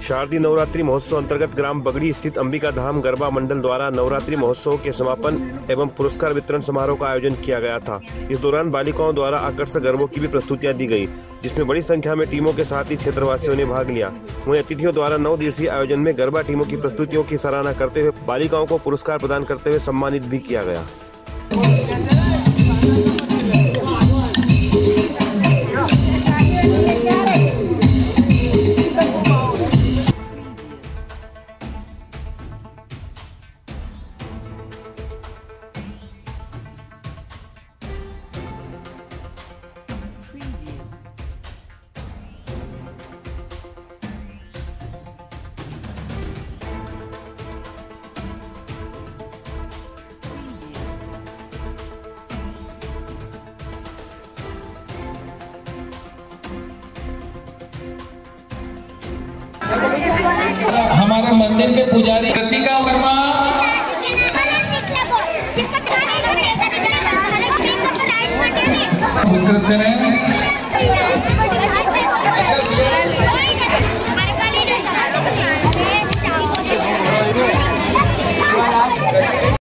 शारदीय नवरात्रि महोत्सव अंतर्गत ग्राम बगड़ी स्थित अंबिका धाम गरबा मंडल द्वारा नवरात्रि महोत्सव के समापन एवं पुरस्कार वितरण समारोह का आयोजन किया गया था। इस दौरान बालिकाओं द्वारा आकर्षक गरबों की भी प्रस्तुतियां दी गई, जिसमें बड़ी संख्या में टीमों के साथ ही क्षेत्रवासियों ने भाग लिया। वहीं अतिथियों द्वारा 9 दिवसीय आयोजन में गरबा टीमों की प्रस्तुतियों की सराहना करते हुए बालिकाओं को पुरस्कार प्रदान करते हुए सम्मानित भी किया गया। हमारे मंदिर के पुजारी कृतिका वर्मा पुरस्कृत करें।